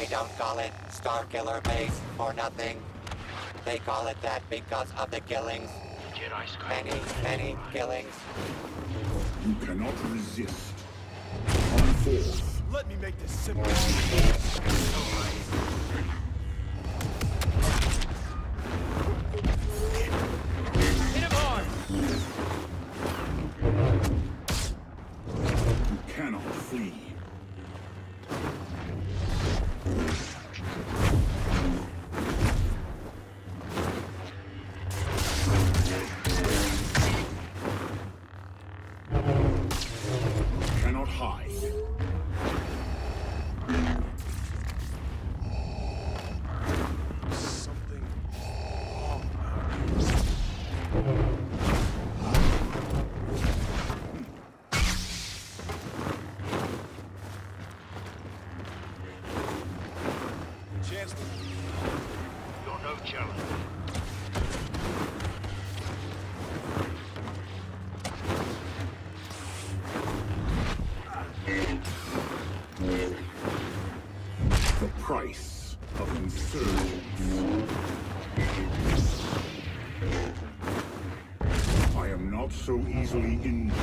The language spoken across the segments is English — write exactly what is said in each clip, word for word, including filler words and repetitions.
They don't call it Star Killer Base for nothing. They call it that because of the killings. Many, many killings. You cannot resist. On forth. Let me make this simple. Hit him hard! You cannot flee. Cannot hide. Something wrong. Chancellor. You're no challenge. The price of insurgence. I am not so easily injured.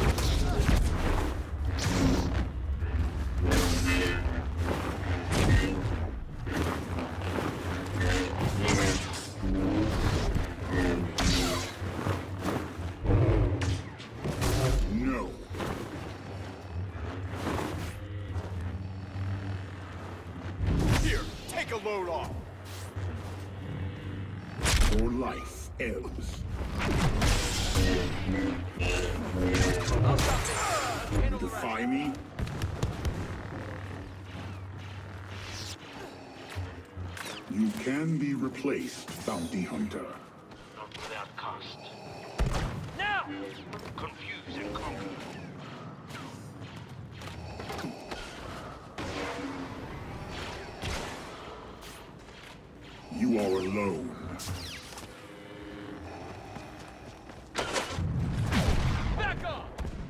No. Here, take a load off. Your life ebbs. You defy me? You can be replaced, bounty hunter. Not without cost. Now! Confuse and conquer. You are alone. Back off!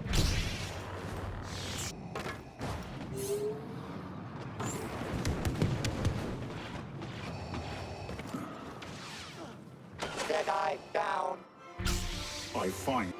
Jedi down. I find.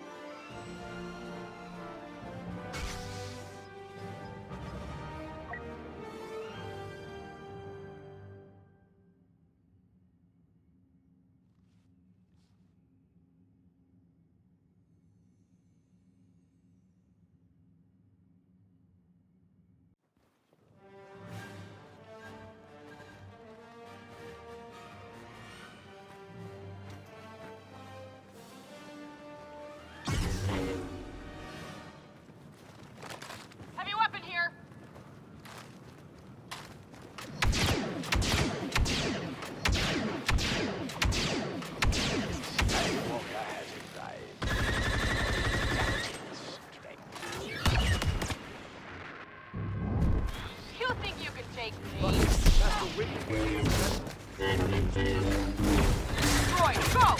Heavy weapon here. You think you can take me? Roy, go!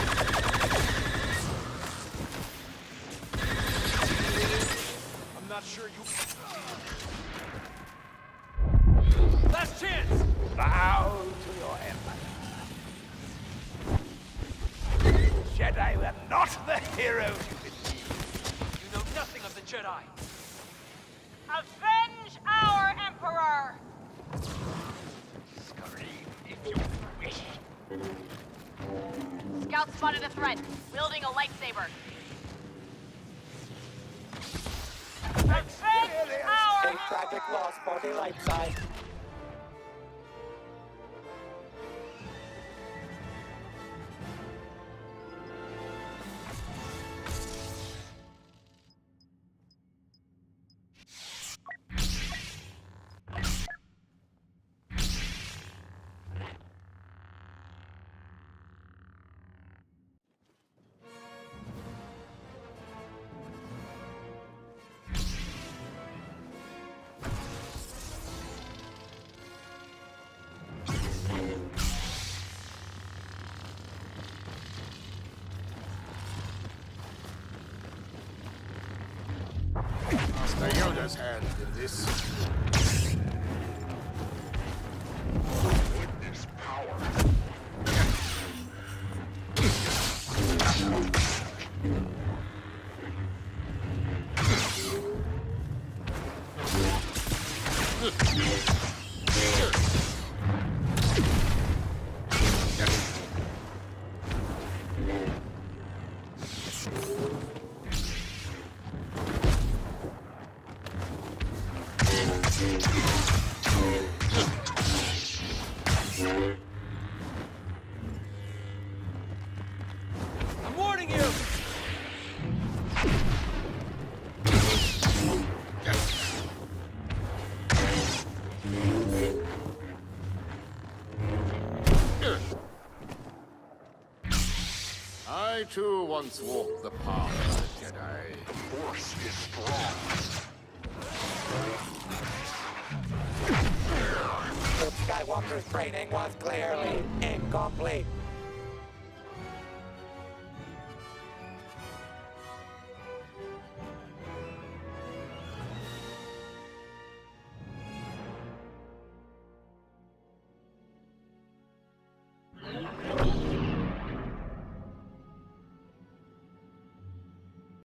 I'm not sure you... Last chance! Bow to your empire. Jedi were not the heroes you believe. You know nothing of the Jedi. Avenge our Emperor! Scream if you wish. Scout spotted a threat, wielding a lightsaber. Avenge A our... tragic loss for the light side. Master Yoda's hand in this. I too once walked the path of the Jedi. Force is strong. Skywalker's training was clearly incomplete.